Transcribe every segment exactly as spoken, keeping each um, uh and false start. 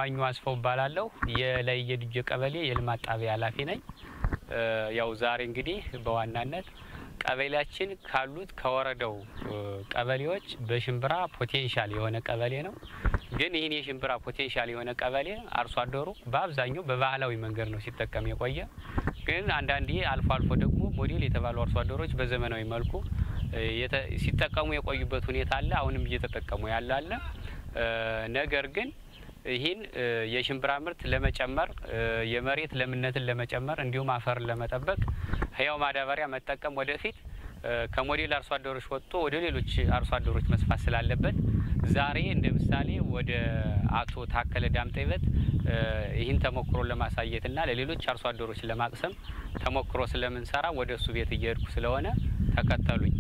ዋኙ አስፈው ባላለው የላይ የድጀ ቀበሌ የልማት ጣቢያ ኃላፊ ነኝ። ያው ዛሬ እንግዲህ በዋናነት ቀበሌያችን ካሉት ከወረዳው ቀበሌዎች በሽምብራ ፖቴንሻል የሆነ ቀበሌ ነው። ግን ይሄን የሽምብራ ፖቴንሻል የሆነ ቀበሌ አርሶ አደሩ በአብዛኛው በባህላዊ መንገድ ነው ሲጠቀም የቆየ። ግን አንዳንዴ አልፎ አልፎ ደግሞ ሞዴል የተባሉ አርሶ አደሮች በዘመናዊ መልኩ ሲጠቀሙ የቆዩበት ሁኔታ አለ። አሁንም እየተጠቀሙ ያለ አለ። ነገር ግን ይህን የሽምብራ ምርት ለመጨመር የመሬት ለምነትን ለመጨመር እንዲሁም አፈርን ለመጠበቅ ህያው ማዳበሪያ መጠቀም ወደፊት ከሞዴል አርሶ አደሮች ወጥቶ ወደ ሌሎች አርሶ አደሮች መስፋት ስላለበት ዛሬ እንደ ምሳሌ ወደ አቶ ታከለ ዳምጤበት ይህን ተሞክሮ ለማሳየትና ለሌሎች አርሶ አደሮች ለማቅሰም ተሞክሮ ስለምንሰራ ወደ እሱ ቤት እየሄድኩ ስለሆነ ተከተሉኝ።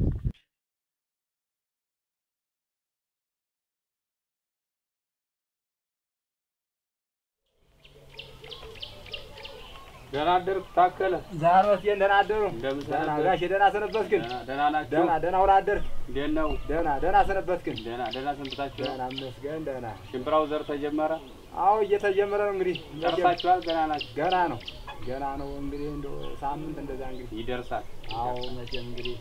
ደህና አደርክ ታከለ? ዛሬስ ደህና አደሩ? ደህና ጋሽ ደህና ሰነበትክን? ደህና ናችሁ? ደህና ደህና ወራ አደርክ? እንዴት ነው? ደህና ደህና ሰነበትክን? ደህና ደህና ሰንብታችሁ? ደህና መስገን ደህና። ሽምብራው ዘር ተጀመረ? አዎ እየተጀመረ ነው እንግዲህ። ደርሳችኋል? ገና ናችሁ? ገና ነው ገና ነው እንግዲህ እንደው ሳምንት እንደዛ እንግዲህ ይደርሳል። አዎ መቼም እንግዲህ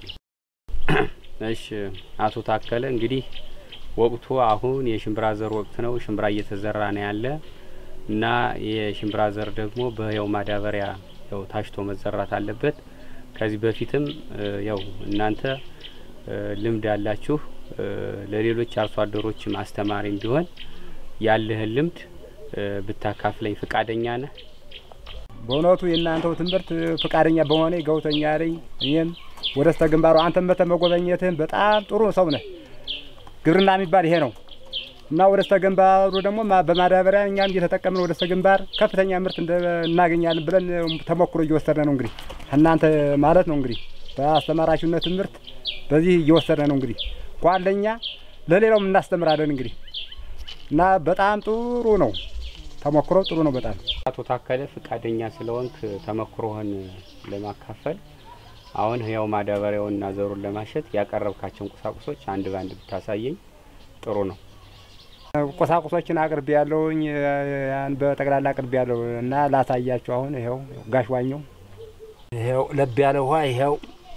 እሺ አቶ ታከለ እንግዲህ ወቅቱ አሁን የሽምብራ ዘር ወቅት ነው። ሽምብራ እየተዘራ ነው ያለ እና የሽምብራ ዘር ደግሞ በህያው ማዳበሪያ ያው ታሽቶ መዘራት አለበት። ከዚህ በፊትም ያው እናንተ ልምድ ያላችሁ ለሌሎች አርሶ አደሮች ማስተማሪ እንዲሆን ያለህ ልምድ ብታካፍለኝ ፍቃደኛ ነህ? በእውነቱ የእናንተው ትምህርት ፍቃደኛ በሆነ ገውተኛ ላይ እኔም ወደ ስተግንባሩ አንተም በተመጎበኘትህ በጣም ጥሩ ሰው ነህ። ግብርና የሚባል ይሄ ነው እና ወደ ስተግንባሩ ደግሞ በማዳበሪያ እኛም እየተጠቀምን ወደ ስተግንባር ከፍተኛ ምርት እናገኛለን ብለን ተሞክሮ እየወሰድን ነው እንግዲህ እናንተ ማለት ነው እንግዲህ በአስተማራችሁነት ትምህርት በዚህ እየወሰድን ነው እንግዲህ ጓለኛ ለሌላውም እናስተምራለን እንግዲህ እና በጣም ጥሩ ነው ተሞክሮ ጥሩ ነው በጣም። አቶ ታከለ ፍቃደኛ ስለሆንክ ተሞክሮህን ለማካፈል አሁን ህያው ማዳበሪያውና ዘሩን ለማሸት ያቀረብካቸውን ቁሳቁሶች አንድ ባንድ ብታሳየኝ ጥሩ ነው። ቁሳቁሶችን አቅርብ ያለውኝ ያን በጠቅላላ አቅርብ ያለው እና ላሳያችሁ። አሁን ይሄው ጋሽ ዋኘው ይሄው ለብ ያለ ውሃ ይሄው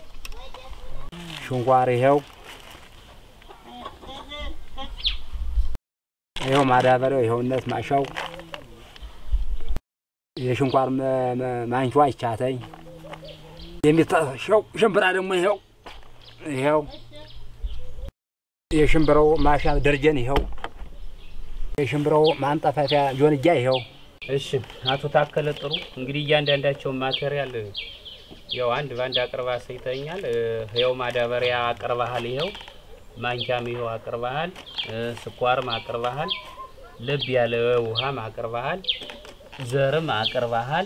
ሽንኳር ይሄው ይሄው ማዳበሪያው ይሄውነት ማሻው የሽንኳር ማንጫዋ ይቻተኝ የሚታሸው ሽምብራ ደግሞ ይሄው ይሄው የሽምብራው ማሻ ደርጀን ይሄው የሽምብራው ማንጠፋፊያ ጆንያ ይሄው። እሺ አቶ ታከለ ጥሩ እንግዲህ እያንዳንዳቸው ማቴሪያል ያው አንድ ባንድ አቅርባ ሰይተኛል። ህያው ማዳበሪያ አቅርባሃል ይሄው ማንኪያም ይሄው አቅርባሃል ስኳርም አቅርባሃል ለብ ያለ ውሃም አቅርባሃል ዘርም አቅርባሃል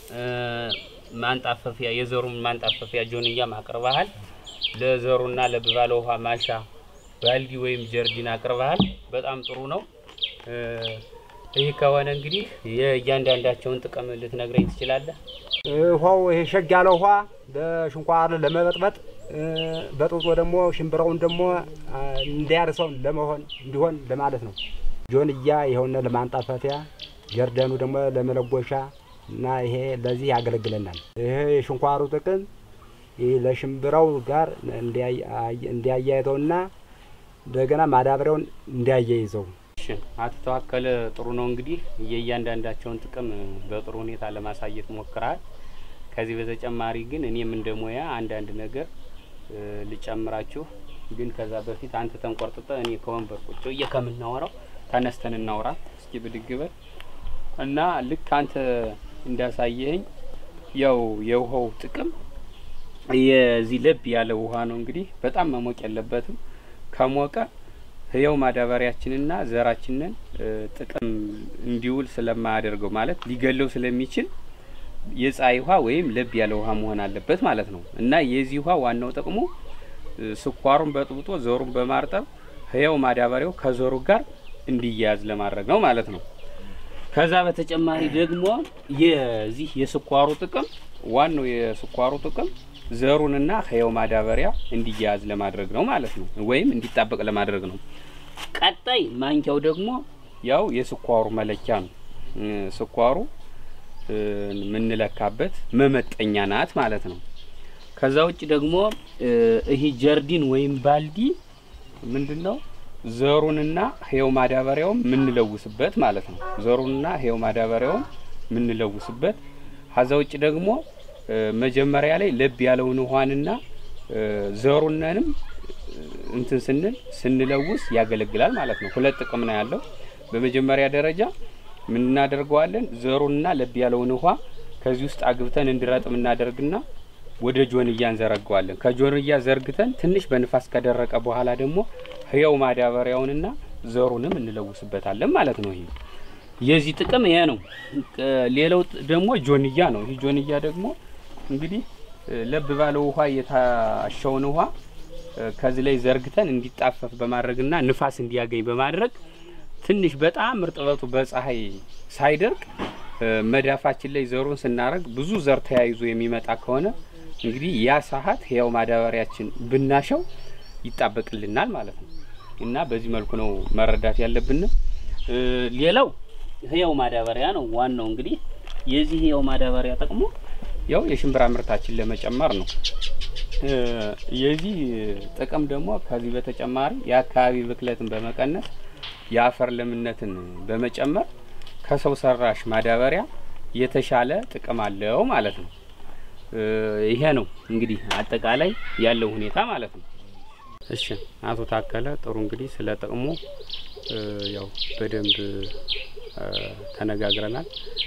ማንጣፈፊያ የዘሩን ማንጣፈፊያ ጆንያም አቅርባሃል ለዘሩና ለብባለ ውሃ ማሻ ባልዲ ወይም ጀርዲን አቅርባሃል። በጣም ጥሩ ነው። ይሄ ከሆነ እንግዲህ የእያንዳንዳቸውን ጥቅም ልትነግረኝ ትችላለህ? ውሃው ይሄ ሸግ ያለ ውሃ ለሽንኳር ለመበጥበጥ በጥብጦ ደግሞ ሽምብራውን ደግሞ እንዲያርሰው ለመሆን እንዲሆን ለማለት ነው። ጆንያ ይሄውና ለማንጣፈፊያ ጀርደኑ ደግሞ ለመለጎሻ እና ይሄ ለዚህ ያገለግለናል። ይሄ የሽንኳሩ ጥቅም ለሽምብራው ጋር እንዲያያይዘውና እንደገና ማዳበሪያውን እንዲያያይዘው። እሺ አቶ ታከለ ጥሩ ነው እንግዲህ የእያንዳንዳቸውን ጥቅም በጥሩ ሁኔታ ለማሳየት ሞክራል። ከዚህ በተጨማሪ ግን እኔም እንደሞያ አንድ አንድ ነገር ልጨምራችሁ። ግን ከዛ በፊት አንተ ተንቆርጥጠ እኔ ከወንበር ቁጭ እየከምናወራው ተነስተን እናውራ እስኪ ብድግበል እና ልክ አንተ እንዳሳየኝ ያው የውሃው ጥቅም የዚህ ለብ ያለ ውሃ ነው እንግዲህ በጣም መሞቅ የለበትም። ከሞቀ ህያው ማዳበሪያችንና ዘራችንን ጥቅም እንዲውል ስለማያደርገው ማለት ሊገለው ስለሚችል የፀሐይ ውሃ ወይም ለብ ያለ ውሃ መሆን አለበት ማለት ነው። እና የዚህ ውሃ ዋናው ጥቅሙ ስኳሩን በጥብጦ ዘሩን በማርጠብ ህያው ማዳበሪያው ከዘሩ ጋር እንዲያያዝ ለማድረግ ነው ማለት ነው። ከዛ በተጨማሪ ደግሞ የዚህ የስኳሩ ጥቅም ዋናው የስኳሩ ጥቅም ዘሩንና ህያው ማዳበሪያ እንዲያያዝ ለማድረግ ነው ማለት ነው ወይም እንዲጣበቅ ለማድረግ ነው። ቀጣይ ማንኪያው ደግሞ ያው የስኳሩ መለኪያ ነው ስኳሩ ምን ለካበት መመጠኛ ናት ማለት ነው ከዛ ውጭ ደግሞ እሂ ጀርዲን ወይም ባልዲ ምንድነው ዘሩንና ሄው ማዳበሪያው ምን ለውስበት ማለት ነው ዘሩንና ሄው ማዳበሪያው ምን ለውስበት ከዛ ውጭ ደግሞ መጀመሪያ ላይ ለብ ያለውን ውሃንና ዘሩንንም እንትን ስንል ስንለውስ ያገለግላል ማለት ነው ሁለት ጥቅም ነው ያለው በመጀመሪያ ደረጃ ምን እናደርገዋለን ዘሩንና ለብ ያለውን ውሃ ከዚህ ውስጥ አግብተን እንዲረጥም እናደርግና ወደ ጆንያ እንዘረጋዋለን ከጆንያ ዘርግተን ትንሽ በንፋስ ከደረቀ በኋላ ደግሞ ህያው ማዳበሪያውንና ዘሩንም እንለውስበታለን ማለት ነው ይሄ የዚህ ጥቅም ይሄ ነው ሌላው ደግሞ ጆንያ ነው ይሄ ጆንያ ደግሞ እንግዲህ ለብ ባለው ውሃ የታሸውን ውሃ ከዚህ ላይ ዘርግተን እንዲጣፈፍ በማድረግና ንፋስ እንዲያገኝ በማድረግ ትንሽ በጣም እርጥበቱ በፀሐይ ሳይደርቅ መዳፋችን ላይ ዘሩን ስናረግ ብዙ ዘር ተያይዞ የሚመጣ ከሆነ እንግዲህ ያ ሰዓት ህያው ማዳበሪያችን ብናሸው ይጣበቅልናል ማለት ነው እና በዚህ መልኩ ነው መረዳት ያለብን ሌላው ህያው ማዳበሪያ ነው ዋናው እንግዲህ የዚህ ህያው ማዳበሪያ ጥቅሙ ያው የሽምብራ ምርታችን ለመጨመር ነው የዚህ ጥቅም ደግሞ ከዚህ በተጨማሪ የአካባቢ ብክለትን በመቀነስ የአፈር ለምነትን በመጨመር ከሰው ሰራሽ ማዳበሪያ የተሻለ ጥቅም አለው ማለት ነው ይሄ ነው እንግዲህ አጠቃላይ ያለው ሁኔታ ማለት ነው እሺ አቶ ታከለ ጥሩ እንግዲህ ስለ ጥቅሙ ያው በደንብ ተነጋግረናል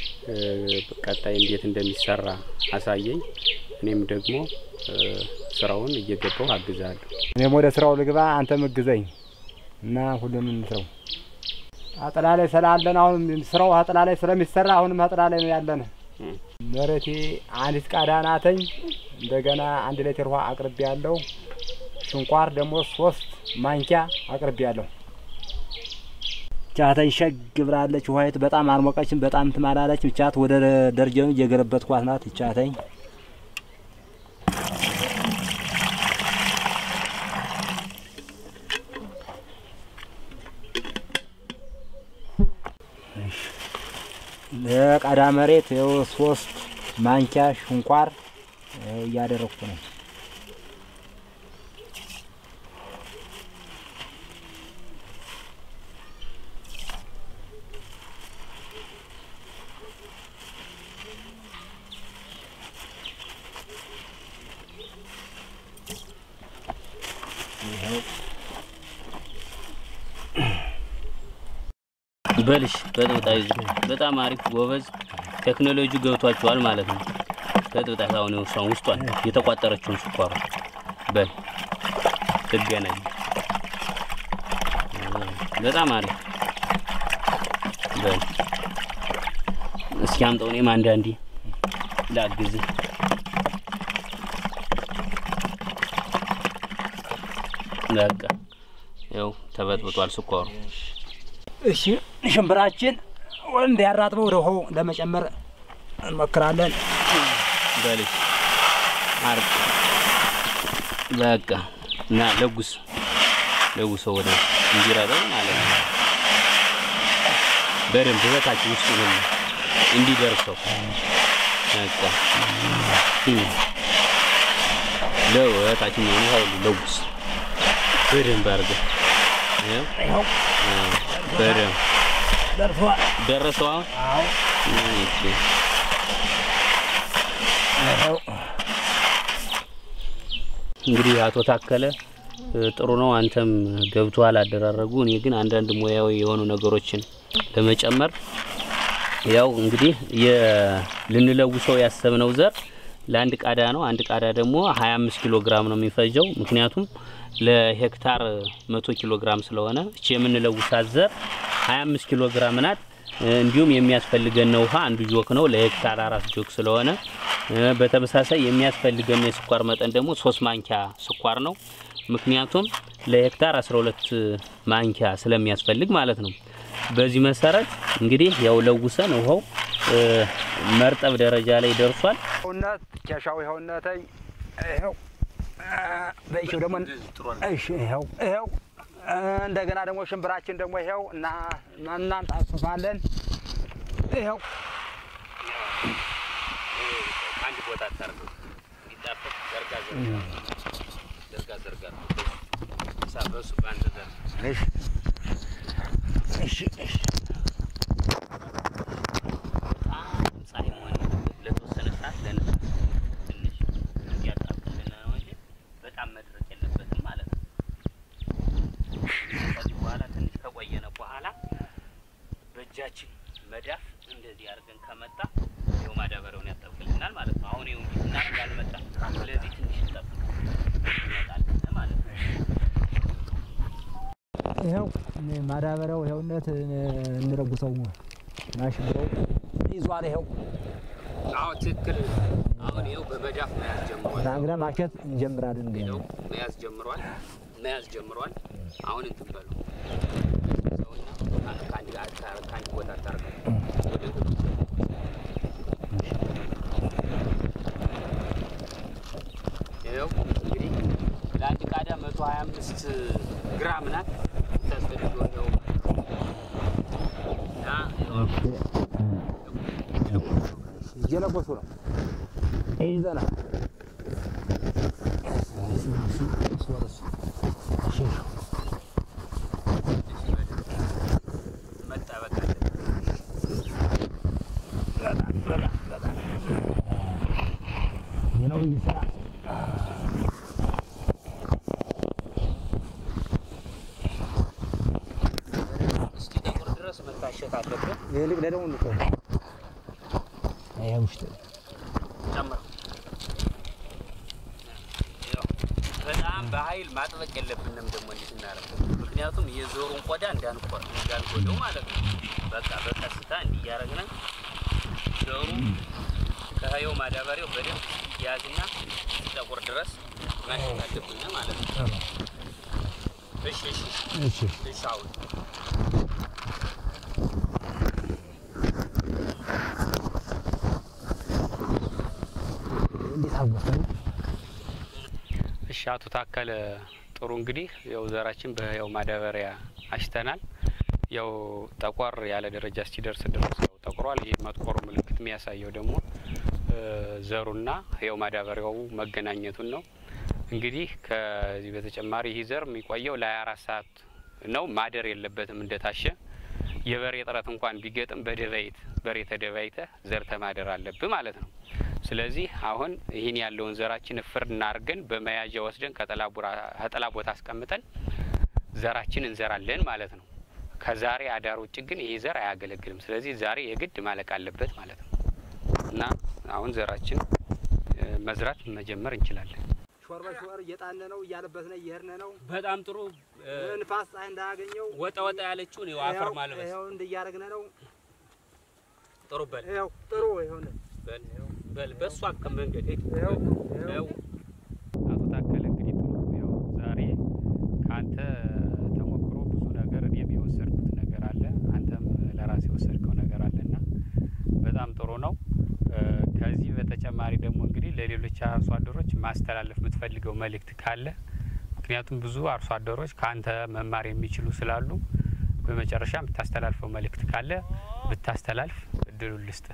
ቀጣይ እንዴት እንደሚሰራ አሳየኝ እኔም ደግሞ ስራውን እየገባው አግዛለሁ እኔም ወደ ስራው ልግባ አንተ መግዘኝ እና ሁሉንም እንስራው አጥላላይ ስላለን አሁን ስራው አጥላላይ ስለሚሰራ አሁንም አጥላላይ ነው ያለን መሬቴ አንዲት ቃዳናተኝ እንደገና አንድ ሊትር ውሃ አቅርብ ያለው ሽንኳር ደግሞ ሶስት ማንኪያ አቅርብ ያለው ቻተኝ ሸግብራለች ውሃይት በጣም አርሞቀችን በጣም ትማላለች ቻት ወደ ደርጀኑ እየገረበትኳት ናት ቻተኝ ለቃዳ መሬት ያው ሶስት ማንኪያ ሽንኳር ያደረኩ ነው በልሽ በጥብጣይ በጣም አሪፍ ጎበዝ ቴክኖሎጂ ገብቷቸዋል ማለት ነው በጥብጣይ አሁን ነው ውስጧን የተቋጠረችውን ስኳር በል ትገናኝ በጣም አሪፍ በል እስኪ አምጣው እኔም አንዳንዴ ላግዝ በቃ ያው ተበጥብጧል ስኳሩ እሺ ሽምብራችን ወንድ ያራጥበው ወደ ውሃው ለመጨመር እንሞክራለን በልሽ አርቅ በቃ እና ለጉስ ለጉስ ወደ እንዲራደው ማለት ነው በደንብ በታች ውስጥ ነው እንዲደርሰው በቃ ለወታች ነው ነው ለጉስ በደንብ አድርገው ያው በደንብ ደርሷል ደረሰው አዎ እሺ እንግዲህ አቶ ታከለ ጥሩ ነው አንተም ገብቷል አደራረጉ እኔ ግን አንዳንድ ሙያዊ የሆኑ ነገሮችን ለመጨመር ያው እንግዲህ የልንለውሰው ያሰብነው ዘር ለአንድ ቃዳ ነው አንድ ቃዳ ደግሞ ሃያ አምስት ኪሎ ግራም ነው የሚፈጀው ምክንያቱም ለሄክታር መቶ ኪሎ ግራም ስለሆነ እቺ የምንለውሳት ዘር ሃያ አምስት ኪሎ ግራም ናት እንዲሁም የሚያስፈልገን ነው ውሃ አንዱ ጆክ ነው ለሄክታር አራት ጆክ ስለሆነ በተመሳሳይ የሚያስፈልገን የስኳር መጠን ደግሞ ሶስት ማንኪያ ስኳር ነው ምክንያቱም ለሄክታር አስራ ሁለት ማንኪያ ስለሚያስፈልግ ማለት ነው በዚህ መሰረት እንግዲህ ያው ለውሰን ውሃው መርጠብ ደረጃ ላይ ደርሷል እና ቻሻው ይሆነታኝ ይሄው በይሽው ደግሞ እሺ ይሄው ይሄው እንደገና ደግሞ ሽምብራችን ደግሞ ይሄው እና እናንጣፋለን ይሄው አንድ ቦታ ታርጉ ይጣፈጥ ዘርጋ ዘርጋ ዘርጋ ሳበሱ ባንተ ዘር እሺ እሺ እሺ ሳይሞን ለተወሰነ ሰዓት ለነሳ ትንሽ ያጣቀልና ነው እንጂ በጣም መድረቅ የለበትም ማለት ነው። ከዚህ በኋላ ትንሽ ከቆየነ በኋላ በእጃችን መዳፍ እንደዚህ አድርገን ከመጣ ይሄው ማዳበሪያውን ያጠብቅልናል ማለት ነው። አሁን ይሄው እንዲና ያልመጣ ስለዚህ ትንሽ ተጠብቅ ይመጣል ማለት ነው። ይሄው ማዳበሪያው ይሄውነት እንረጉሰው ማሽብረው ይዟል ይሄው አዎ ትክክል። አሁን ይሄው በመዳፍ መያዝ ጀምሯል። ታግራ ማሸት እንጀምራለን እንዴ ነው መያዝ ጀምሯል መያዝ ጀምሯል። አሁን እንትን በሉ ሰውና ካንዲ አታር ካንዲ ቦታ ታርገው ወደ ይሄው እንግዲህ ለአንድ ቃዳ መቶ ሀያ አምስት ግራም ናት ተስተድዶ ነው ና እየለቆሱ ነው ይዘና መታሸት አለበት ይልቅ ለደው ነው አይ ውስጥ ጨምር በጣም በኃይል ማጥበቅ የለብንም ደግሞ እንዴት እናደርጋለን? ምክንያቱም የዞሩን ቆዳ እንዳንቆርጥ እንዳንጎዳው ማለት ነው። በቃ በቀስታ እንዲያረግና ዞሩ ከሀየው ማዳበሪያው በደንብ ያዝና ተቆር ድረስ ማሽት አለብን ማለት ነው። እሺ እሺ እሺ እሺ አሁን እንዴት አወጣው? እሺ አቶ ታከለ ጥሩ እንግዲህ ያው ዘራችን በያው ማዳበሪያ አሽተናል። ያው ጠቆር ያለ ደረጃ ሲደርስ ድረስ ያው ጠቆሯል። ይሄ መጥቆሩ ምልክት የሚያሳየው ደግሞ ዘሩና ያው ማዳበሪያው መገናኘቱን ነው። እንግዲህ ከዚህ በተጨማሪ ይሄ ዘር የሚቆየው ለሀያ አራት ሰዓት ነው። ማደር የለበትም እንደታሸ የበሬ ጥረት እንኳን ቢገጥም በደባይት በሬ ተደባይተ ዘር ተማደር አለበት ማለት ነው። ስለዚህ አሁን ይሄን ያለውን ዘራችን ፍርና አርገን በመያዣ ወስደን ከጠላቡራ ከጠላ ቦታ አስቀምጠን ዘራችን እንዘራለን ማለት ነው። ከዛሬ አዳር ውጭ ግን ይሄ ዘር አያገለግልም። ስለዚህ ዛሬ የግድ ማለቅ አለበት ማለት ነው እና አሁን ዘራችን መዝራት መጀመር እንችላለን። ሾርባ ሾር እየጣነ ነው እያለበት ነው እየሄድነ ነው። በጣም ጥሩ ንፋስ ፀሐይ እንዳያገኘው ወጣ ወጣ ያለችው ነው አፈር ማለበስ ይሄው እንዲያረግነ ነው። ጥሩ በል ይሄው ጥሩ ይሆነ በል በል በሷ ከመንገድ ይሄው ይሄው አቶ ታከለ እንግዲህ ጥሩ ያው ዛሬ ካንተ ተሞክሮ ብዙ ነገር እኔም የወሰድኩት ነገር አለ፣ አንተም ለራስህ የወሰድከው ነገር አለና በጣም ጥሩ ነው። ከዚህ በተጨማሪ ደግሞ እንግዲህ ለሌሎች አርሶ አደሮች ማስተላለፍ የምትፈልገው መልእክት ካለ ምክንያቱም ብዙ አርሶ አደሮች ካንተ መማር የሚችሉ ስላሉ በመጨረሻ የምታስተላልፈው መልእክት ካለ ብታስተላልፍ እድሉን ልስጥ።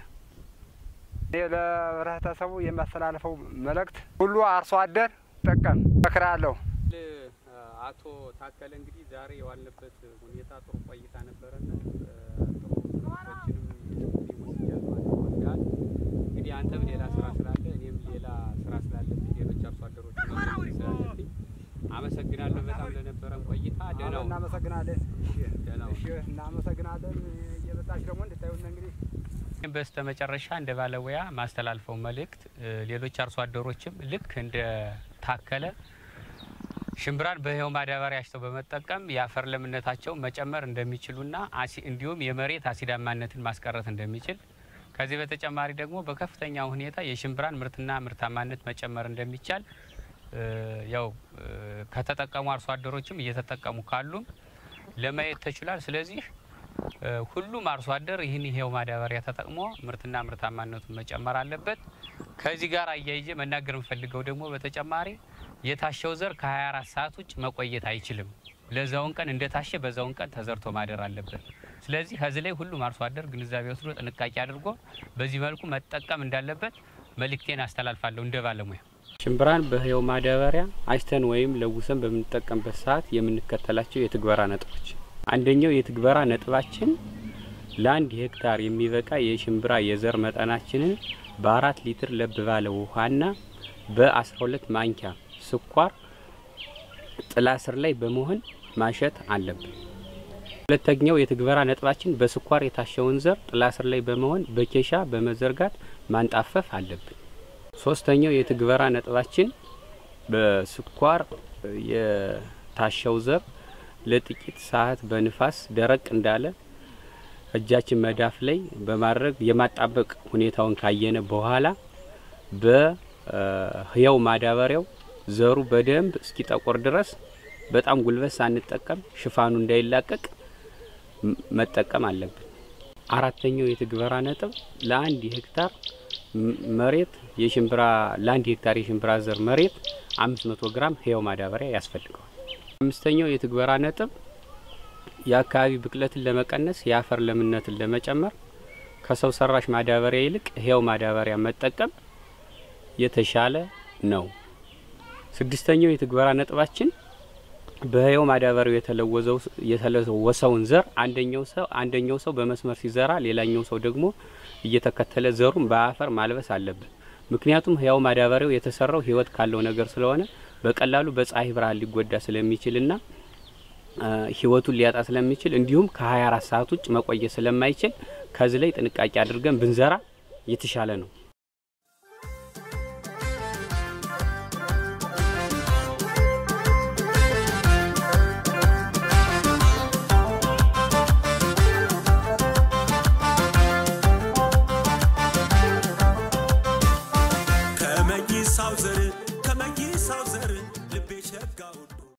ለህብረተሰቡ የማስተላልፈው መልእክት ሁሉ አርሶ አደር ጠቀም እመክራለሁ። አቶ ታከለ እንግዲህ ዛሬ የዋልንበት ሁኔታ ጥሩ ቆይታ ነበረና ጥሩ ሰዎችንም ይወስዳል ማለት ነው። እንግዲህ አንተም ሌላ ስራ ስላለ እኔም ሌላ ስራ ስላለብኝ ሌሎች አርሶ አደሮች ስላለብኝ አመሰግናለሁ በጣም ለነበረን ቆይታ። ደህናው እናመሰግናለን። ደህናው እሺ እናመሰግናለን። እየመጣች ደግሞ እንድታዩን እንግዲህ በስተመጨረሻ እንደ ባለሙያ ማስተላልፈው መልእክት ሌሎች አርሶ አደሮችም ልክ እንደ ታከለ ሽምብራን በህያው ማዳበሪያ አሽተው በመጠቀም የአፈር ለምነታቸው መጨመር እንደሚችሉና እንዲሁም የመሬት አሲዳማነትን ማስቀረት እንደሚችል ከዚህ በተጨማሪ ደግሞ በከፍተኛ ሁኔታ የሽምብራን ምርትና ምርታማነት መጨመር እንደሚቻል ያው ከተጠቀሙ አርሶ አደሮችም እየተጠቀሙ ካሉ ለማየት ተችሏል። ስለዚህ ሁሉም አርሶ አደር ይህን ይሄው ማዳበሪያ ተጠቅሞ ምርትና ምርታማነቱን መጨመር አለበት። ከዚህ ጋር አያይዤ መናገር እንፈልገው ደግሞ በተጨማሪ የታሸው ዘር ከሀያ አራት ሰዓት ውጭ መቆየት አይችልም። ለዛውን ቀን እንደታሸ በዛውን ቀን ተዘርቶ ማደር አለበት። ስለዚህ ከዚህ ላይ ሁሉም አርሶ አደር ግንዛቤ ወስዶ ጥንቃቄ አድርጎ በዚህ መልኩ መጠቀም እንዳለበት መልእክቴን አስተላልፋለሁ እንደ ባለሙያ። ሽምብራን በህያው ማዳበሪያ አሽተን ወይም ለውሰን በምንጠቀምበት ሰዓት የምንከተላቸው የትግበራ ነጥቦች፣ አንደኛው የትግበራ ነጥባችን ለአንድ ሄክታር የሚበቃ የሽምብራ የዘር መጠናችንን በአራት ሊትር ለብ ባለ ውሃና በአስራ ሁለት ማንኪያ ስኳር ጥላ ስር ላይ በመሆን ማሸት አለብን። ሁለተኛው የትግበራ ነጥባችን በስኳር የታሸውን ዘር ጥላ ስር ላይ በመሆን በኬሻ በመዘርጋት ማንጣፈፍ አለብን። ሶስተኛው የትግበራ ነጥባችን በስኳር የታሸው ዘር ለጥቂት ሰዓት በንፋስ ደረቅ እንዳለ እጃችን መዳፍ ላይ በማድረግ የማጣበቅ ሁኔታውን ካየነ በኋላ በህያው ማዳበሪያው ዘሩ በደንብ እስኪጠቆር ድረስ በጣም ጉልበት ሳንጠቀም ሽፋኑ እንዳይላቀቅ መጠቀም አለብን። አራተኛው የትግበራ ነጥብ ለአንድ ሄክታር መሬት የሽምብራ ለአንድ ሄክታር የሽምብራ ዘር መሬት አምስት መቶ ግራም ህያው ማዳበሪያ ያስፈልገዋል። አምስተኛው የትግበራ ነጥብ የአካባቢ ብክለትን ለመቀነስ የአፈር ለምነትን ለመጨመር ከሰው ሰራሽ ማዳበሪያ ይልቅ ህያው ማዳበሪያ መጠቀም የተሻለ ነው። ስድስተኛው የትግበራ ነጥባችን በህያው ማዳበሪያው የተለወዘው የተለወሰውን ዘር አንደኛው ሰው አንደኛው ሰው በመስመር ሲዘራ ሌላኛው ሰው ደግሞ እየተከተለ ዘሩን በአፈር ማልበስ አለበት። ምክንያቱም ህያው ማዳበሪያው የተሰራው ህይወት ካለው ነገር ስለሆነ በቀላሉ በፀሐይ ብርሃን ሊጎዳ ስለሚችልና ህይወቱን ሊያጣ ስለሚችል እንዲሁም ከ24 ሰዓት ውጭ መቆየት ስለማይችል ከዚህ ላይ ጥንቃቄ አድርገን ብንዘራ የተሻለ ነው።